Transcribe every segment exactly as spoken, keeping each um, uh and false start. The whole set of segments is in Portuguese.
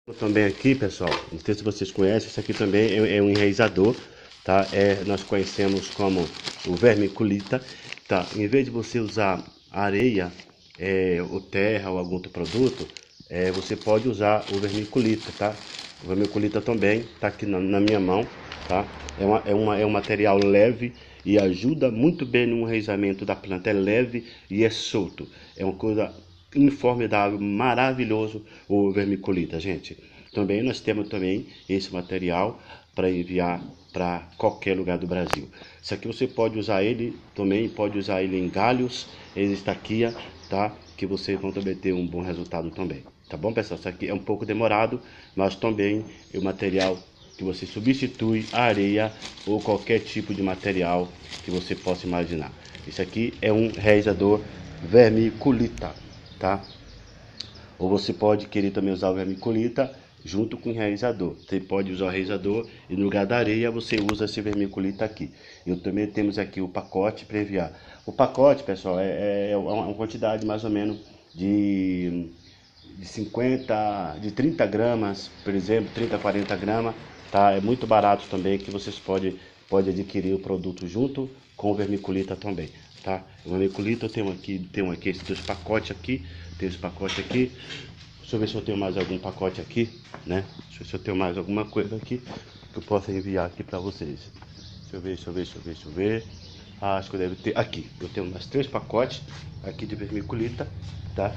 Também aqui, pessoal, não sei se vocês conhecem, isso aqui também é, é um enraizador, tá? É, nós conhecemos como o vermiculita, tá? Em vez de você usar areia, é, ou terra ou algum outro produto, é, você pode usar o vermiculita, tá? O vermiculita também tá aqui na, na minha mão, tá? É, uma, é, uma, é um material leve e ajuda muito bem no enraizamento da planta. É leve e é solto. É uma coisa informidável, maravilhoso o vermiculita, gente. Também nós temos também esse material para enviar para qualquer lugar do Brasil. Isso aqui você pode usar ele também, pode usar ele em galhos, em estaquia, tá? Que vocês vão também ter um bom resultado também. Tá bom, pessoal? Isso aqui é um pouco demorado, mas também é o material que você substitui a areia ou qualquer tipo de material que você possa imaginar. Isso aqui é um enraizador vermiculita, tá? Ou você pode querer também usar o vermiculita junto com o enraizador. Você pode usar o enraizador e no lugar da areia você usa esse vermiculita aqui. Eu também temos aqui o pacote para enviar. O pacote, pessoal, é, é uma quantidade mais ou menos de, de cinquenta, de trinta gramas, por exemplo, trinta, quarenta gramas, tá? É muito barato também, que vocês podem pode adquirir o produto junto com o vermiculita também, tá? O vermiculita eu tenho aqui, tenho aqui esses dois pacotes aqui, tem esse pacote aqui. Deixa eu ver se eu tenho mais algum pacote aqui, né? Deixa eu ver se eu tenho mais alguma coisa aqui que eu possa enviar aqui para vocês. Deixa eu ver, deixa eu ver, deixa eu ver, deixa eu ver. Ah, acho que eu devo ter aqui. Eu tenho mais três pacotes aqui de vermiculita, tá?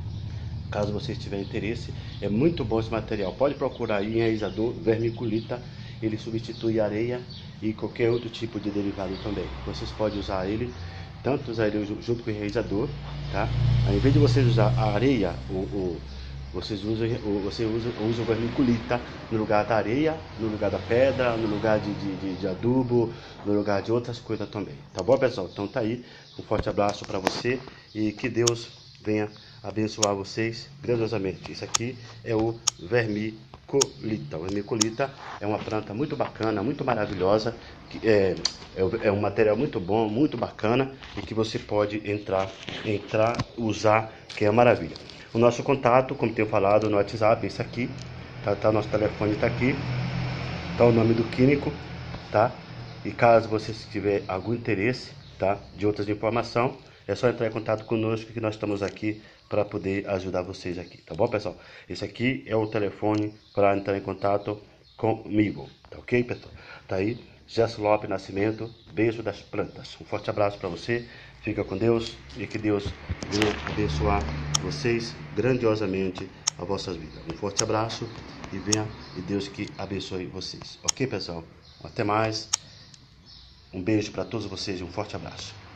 Caso vocês tiverem interesse, é muito bom esse material. Pode procurar aí enraizador vermiculita. Ele substitui areia e qualquer outro tipo de derivado também. Vocês podem usar ele, tanto usar ele junto com o enraizador, tá? Ao invés de vocês usar a areia, o, o vocês usam, você usa, usa o vermiculita no lugar da areia, no lugar da pedra, no lugar de, de, de adubo, no lugar de outras coisas também. Tá bom, pessoal? Então tá aí. Um forte abraço para você e que Deus venha abençoar vocês grandiosamente. Isso aqui é o vermiculita. O vermiculita é uma planta muito bacana, muito maravilhosa, que é, é, é um material muito bom, muito bacana e que você pode entrar, entrar, usar, que é maravilha. O nosso contato, como tenho falado no WhatsApp, esse aqui, tá, tá, nosso telefone está aqui, tá o nome do químico, tá? E caso você tiver algum interesse, tá, de outras informações, é só entrar em contato conosco que nós estamos aqui para poder ajudar vocês aqui, tá bom, pessoal? Esse aqui é o telefone para entrar em contato comigo, tá ok, pessoal? Tá aí, Gerson Lopes Nascimento, beijo das plantas. Um forte abraço para você, fica com Deus e que Deus venha abençoar vocês grandiosamente as vossas vidas. Um forte abraço e venha e Deus que abençoe vocês, ok, pessoal? Até mais, um beijo para todos vocês e um forte abraço.